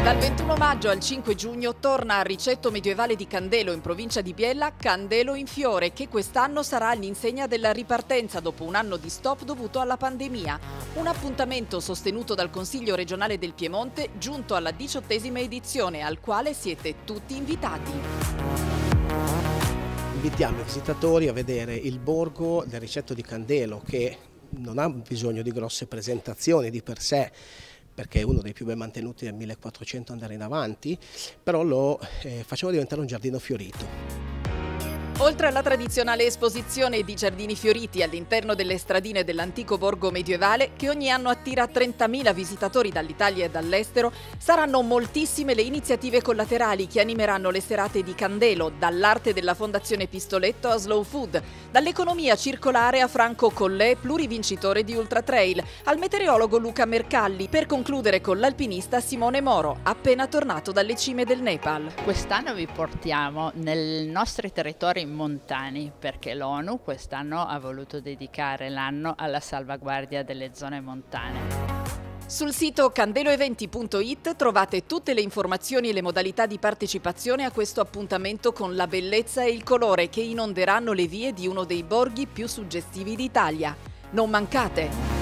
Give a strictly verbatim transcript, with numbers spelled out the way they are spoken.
Dal ventuno maggio al cinque giugno torna al Ricetto Medievale di Candelo in provincia di Biella Candelo in Fiore, che quest'anno sarà all'insegna della ripartenza dopo un anno di stop dovuto alla pandemia. Un appuntamento sostenuto dal Consiglio regionale del Piemonte, giunto alla diciottesima edizione, al quale siete tutti invitati. Invitiamo i visitatori a vedere il borgo del Ricetto di Candelo, che non ha bisogno di grosse presentazioni di per sé, perché è uno dei più ben mantenuti del millequattrocento andare in avanti, però lo eh, facciamo diventare un giardino fiorito. Oltre alla tradizionale esposizione di giardini fioriti all'interno delle stradine dell'antico borgo medievale, che ogni anno attira trentamila visitatori dall'Italia e dall'estero, saranno moltissime le iniziative collaterali che animeranno le serate di Candelo, dall'arte della Fondazione Pistoletto a Slow Food, dall'economia circolare a Franco Collè, plurivincitore di Ultra Trail, al meteorologo Luca Mercalli, per concludere con l'alpinista Simone Moro, appena tornato dalle cime del Nepal. Quest'anno vi portiamo nei nostri territori montani, perché l'ONU quest'anno ha voluto dedicare l'anno alla salvaguardia delle zone montane. Sul sito candeloeventi punto it trovate tutte le informazioni e le modalità di partecipazione a questo appuntamento con la bellezza e il colore che inonderanno le vie di uno dei borghi più suggestivi d'Italia. Non mancate!